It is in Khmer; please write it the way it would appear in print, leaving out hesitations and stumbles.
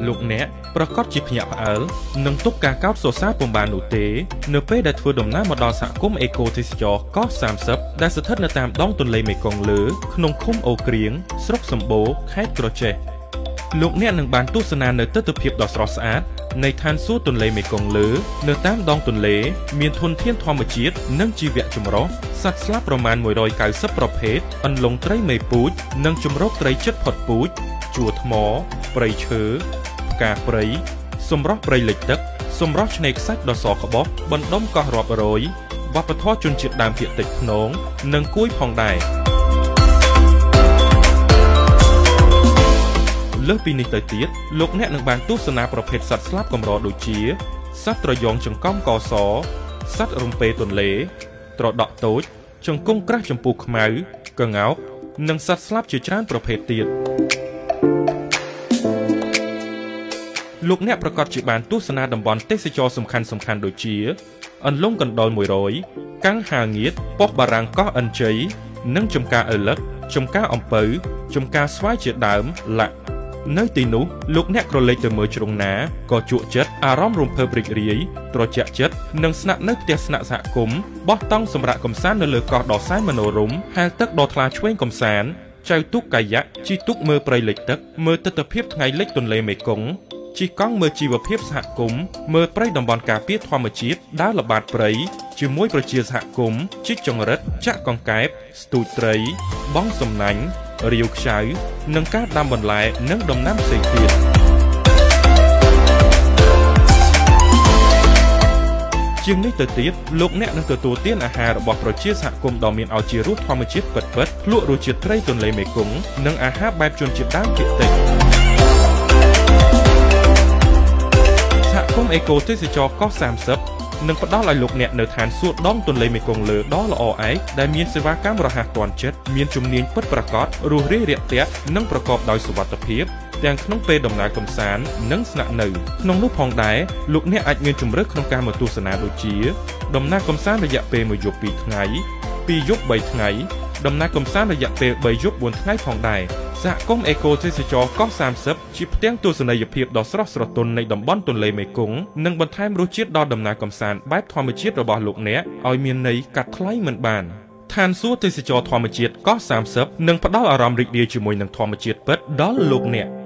លោកអ្នកប្រកាសជាភ្ញាក់ផ្អើលនឹងទុកការកោតសរសើរពុំបាននោះទេនៅពេលដែលធ្វើដំណើរមកដល់សហគមន៍អេកូទេសចរកោះ30ដែលស្ថិតនៅតាមដងទន្លេមេគង្គលើក្នុងឃុំអូក្រៀងស្រុកសម្បូរខេត្តក្រចេះលោកអ្នកនឹងបានទស្សនានៅទិដ្ឋភាពដ៏ស្រស់ស្អាតនៃឋានសួគ៌ទន្លេមេគង្គលើនៅតាមដងទន្លេមានធនធានធម្មជាតិនិងជីវៈចម្រុះសត្វស្លាបប្រមាណ190ប្រភេទអន្លង់ត្រីមេពូជនិងជំរកត្រីជិតផុតពូជជួរថ្មព្រៃឈើផ្កាព្រៃសម្រស់ព្រៃលិចទឹកសម្រស់ឆ្នេរខ្សាច់ដ៏សក្បុសបណ្ដុំកោះរាប់រយវប្បធម៌ជនជាតិដើមភាគតិចភ្នងនិងគួយផងដែរលើសពីនេះទៅទៀតលោកអ្នកនឹងបានទស្សនាប្រភេទសត្វស្លាបកម្រដូចជាសត្វត្រយងចង្កំកសសត្វរំពេទន្លេត្រដក់តូចចង្គង់ក្រាស់ចម្ពុះខ្មៅក្ងោកនិងសត្វស្លាបជាច្រើនប្រភេទទៀតលោកអ្នកប្រកាសជាបានទស្សនាតំបន់ទេសចរសំខាន់ដូចជាអន្លង់កណ្ដុរ100កាំងហាងៀតប៉ុស្តិ៍បារាំងកោះអិនជ័យនិងចំការឪឡឹកចំការអំពៅចំការស្វាយជាដើមឡាក់នៅទីនោះលោកអ្នកក្រឡេកទៅមើលជ្រុងណាក៏ជក់ចិត្តអារម្មណ៍រំភើបរីករាយត្រជាក់ចិត្តនិងស្នាក់នៅផ្ទះស្នាក់សហគមន៍បោះតង់សម្រាប់កំសាន្តនៅលើកោះដ៏សែនមនោរម្យហែលទឹកដ៏ថ្លាឆ្វេងកំសាន្តចែវទូកកាយ៉ាក់ជិះទូកមើលព្រៃលិចទឹកមើលទិដ្ឋភាពថ្ងៃលិចទន្លេមេគង្គជិះកង់មើលជីវភាពសហគមន៍មើលព្រៃតំបន់ការពារធម្មជាតិដើរល្បាតព្រៃជាមួយប្រជាសហគមន៍ជីកចង្រិតចាក់កង្កែបស្ទូចត្រីបង់សំណាញ់រាវខ្ចៅនិងការដាំបន្លែនិងដំណាំផ្សេងទៀតជាងនេះទៅទៀតលោកអ្នកនឹងទទួលទានអាហាររបស់ប្រជាសហគមន៍ដ៏មានឱជារសធម្មជាតិពិតៗភ្លក់រសជាតិត្រីទន្លេមេគង្គនិងអាហារបែបជនជាតិដើមភាគតិចសហគមន៍អេកូទេសចរកោះ30នឹងផ្ដល់ឲ្យលោកអ្នកនៅឋានសួគ៌ដងទន្លេមេគង្គលើដ៏ល្អឯកដែលមានសេវាកម្មរហ័សទាន់ចិត្តមានជំនាញពិតប្រាកដរស់រាយរាក់ទាក់និងប្រកបដោយសុវត្ថិភាពទាំងក្នុងពេលដំណើរកម្សាន្តនិងស្នាក់នៅក្នុងនោះផងដែរលោកអ្នកអាចមានជម្រើសក្នុងការមកទស្សនាដូចជាដំណើរកម្សាន្តរយៈពេល1យប់2ថ្ងៃ2យប់3ថ្ងៃដំណើរកម្សាន្តរយៈពេល3យប់4ថ្ងៃផងដែរសហគមន៍អេកូទេសចរកោះ30ជាផ្ទាំងទស្សនីយភាពដ៏ស្រស់ស្រទន់នៃតំបន់ទន្លេមេគង្គនិងបន្ថែមរសជាតិដល់ដំណើរកម្សាន្តបែបធម្មជាតិរបស់លោកអ្នកឲ្យមានន័យកាត់ថ្លៃមិនបានឋានសួគ៌ទេសចរធម្មជាតិកោះ30នឹងផ្ដល់អារម្មណ៍រីករាយជាមួយនឹងធម្មជាតិពិតដល់លោកអ្នក